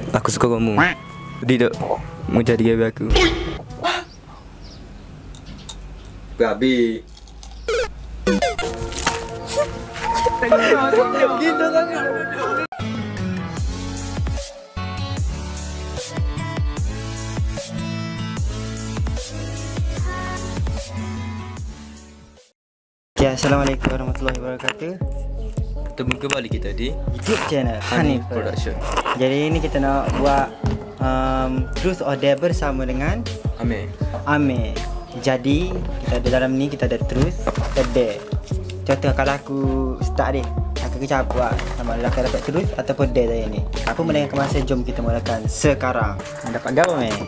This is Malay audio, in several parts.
Aku suka kamu. Tidak mau jadi gawe aku. Babi. Gitu kan. Ya, assalamualaikum warahmatullahi wabarakatuh. Bertemu kembali kita di YouTube channel Hanif Hanif Production. Jadi ini kita nak buat Truth or Dare bersama dengan Ame. Jadi kita ada dalam ni, kita ada Truth atau Dare. Contoh kalau aku start deh, aku kecap buat sama lelaki dapat Truth ataupun Dare saya ni. Apa melengahkan masa, jom kita mulakan sekarang. Dapat gaul meh.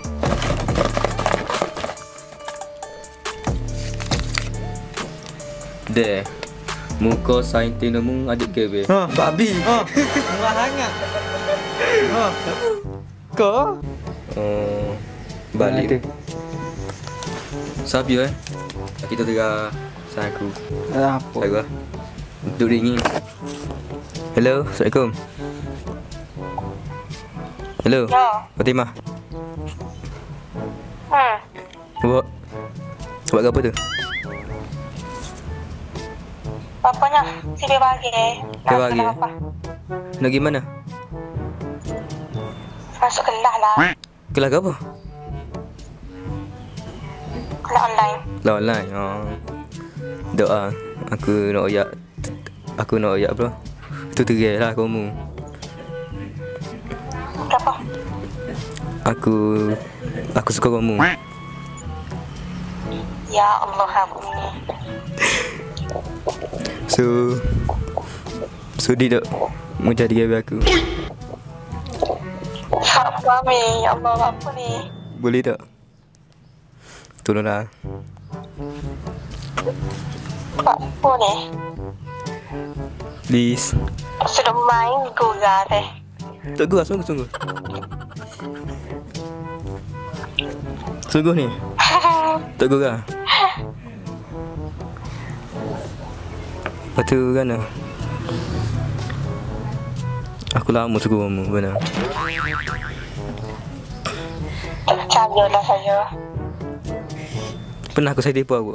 Deh. Muka saintis namu adik gawe. Babi. Murah sangat. Kau? Balik. Sabi kita tengah aku. Apa? Saya duduk dingin. Hello, Assalamualaikum. Hello. Ya. Fatimah. Buat apa tu? Bapaknya si dia bagi. Dia bagi. Apa? Nak pergi mana? Masuk kelas lah. Kelas ke apa? Kelas online. Lah online. Doa. Aku nak oyak bro. Tu terai lah kamu. Kenapa? Aku suka kamu. Ya Allah, ampuni. Sudi tak mau jadi gawe aku? Apa ni? Ya Allah, apa ni? Boleh tak? Tolonglah. Apa ni? Please. Sudah main gula deh. Tak gua, sungguh. Sungguh ni. Tak gua. Lepas tu kan aku lama suka kamu benar. Percayalah saya. Pernah aku saya tipu aku?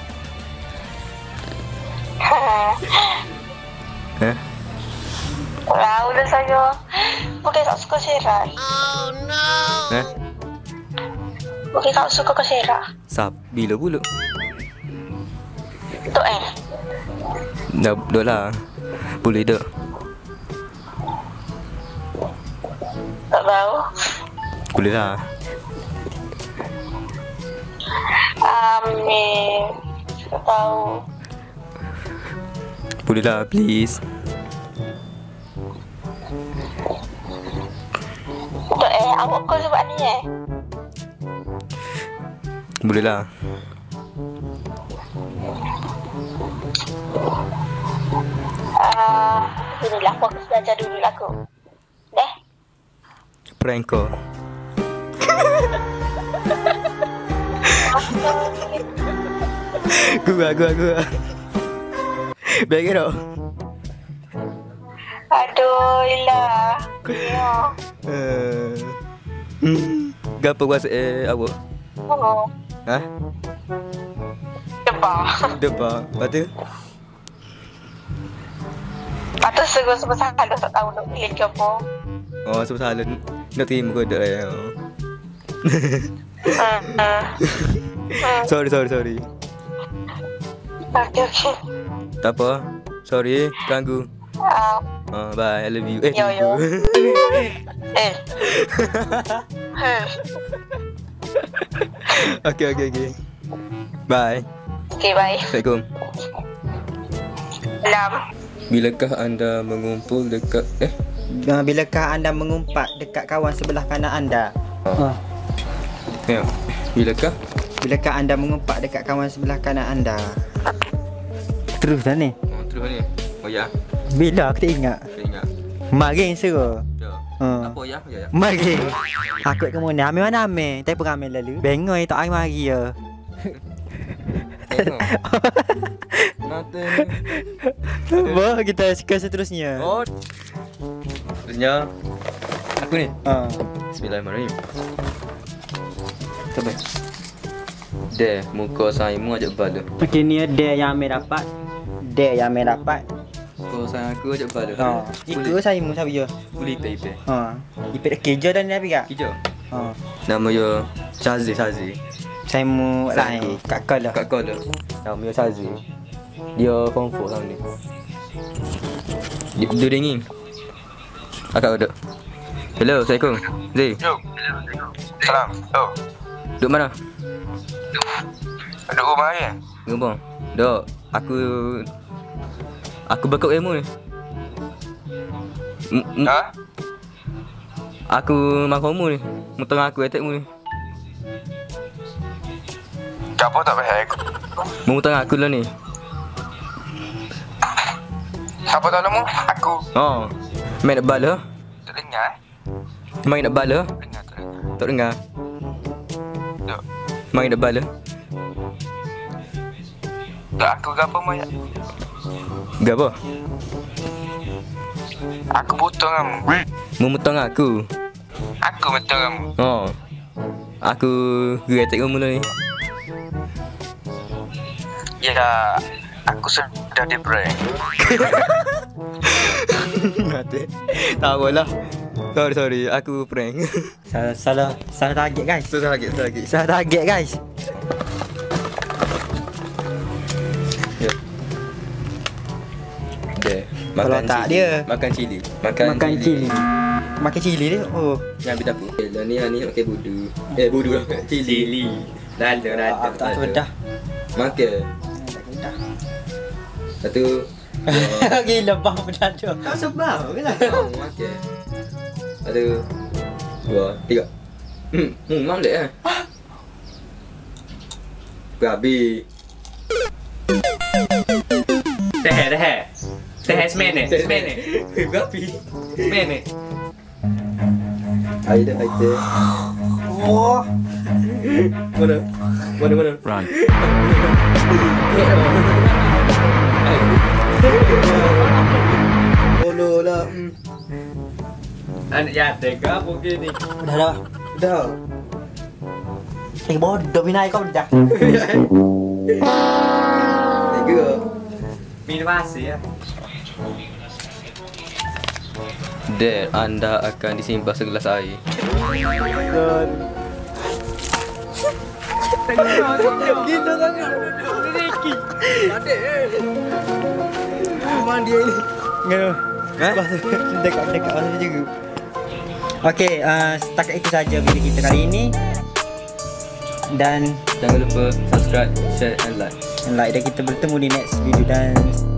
Tahu dah saya. Bukan tak suka serak. Bukan tak suka ke serak. Sap, bila pula? Tu Dah lah. Boleh tak? tak tahu. Boleh lah. Amin. Tak tahu. Boleh lah, please. Tu awak kau sebab ni Boleh lah. Inilah fokus belajar dulu lah aku. Deh. Prank kau. Gua. Baik tak? Aduh, ilah. Ya. Gapa kuasa awak? Oh. Ha? Depan. Lepas tu? Patut sebab salah tak tahu nak pilih ke apa. Oh, sebab salah nak terima kau tak ya. Sorry. Okay. Tak apa. Sorry, ganggu. Bye, I love you. Yo. Okay. Bye. Okay, bye. Assalamualaikum. Salam. Bilakah anda mengumpul dekat Bilakah anda mengumpat dekat kawan sebelah kanan anda? Ya. Bilakah Anda mengumpat dekat kawan sebelah kanan anda? Terus dah ni. terus ni. Oh ya. Bila aku tak ingat. Saya ingat. Maring suruh. Ya. Ha. Apa ya? Ya. Maring. Aku ke mana? Ame mana ame? Tai pengamen lalu. Bengoi tak ai mari ya. Tengok. Nothing. Wah, kita ke seterusnya. Oh. Terusnya Aku ni. Ha. Bismillahirrahmanirrahim. Sampai. Deh, muka saimu ajak bala. Okey, ni dia yang Amir dapat. Dia yang Amir dapat. Muka sai aku ajak bala. Ha. Jika saya mu siapa je? Boleh ipe. Ha. Ipet kerja dah ni tapi kak. Hijau. Ha. Nama dia Shazi. Saya mu lain kat kau lah. Kat kau dah. Nama dia Shazi. Dia form 4 tahun ni. Dia dingin. Akak duduk. Hello, Assalamualaikum. Zee. Yo. Salam. Yo. Duduk mana? Duduk rumah ni. Gembong. Dok, aku bakal ilmu ni. Ha? Aku makomu ni. Mutang aku attackmu ni. Siapa tak payah aku? Mutang aku lah ni. Siapa tak lemu? Aku. Oh. Main nak bala? Tak dengar. Main nak bala? Dengar tak dengar. Tak dengar. Duk. Main nak bala? Tak aku ke apa mayat? Gapa? Aku butuh kamu. Memutang aku. Aku betul kamu. Oh. Aku geretek kamu lah ni. Ya, aku sudah di prank. Mati. Tahu lah. Sorry. Aku prank. Salah target guys. Salah lagi. Salah target guys. Ya. Dia Kalau tak dia. makan cili. Makan cili. Makan cili dia. Oh. Yang ambil dapur. Ni pakai budu. Budu lah. Cili. Lada. Tak bedah. Makan. Tak Satu. bedah. Gila bang bedah tu. Tak sebab ke lah. Makan. Satu. Dua. Tiga. Mamlek lah. Gabi. Teh semene. Gabi. Semene. Aida. Wah. Mana? Run. Bolo lah. Anak jatuh ke apa gini? Dah. Bodoh binai kau dah. Tiga. Minum air ya. Dad, anda akan disimpah segelas air. Gila sangat. Mana dia ni? Ngelo. Dekat masa juga. Okey, setakat itu saja video kita kali ini. Dan Jangan lupa subscribe, share and like. dan kita bertemu di next video dan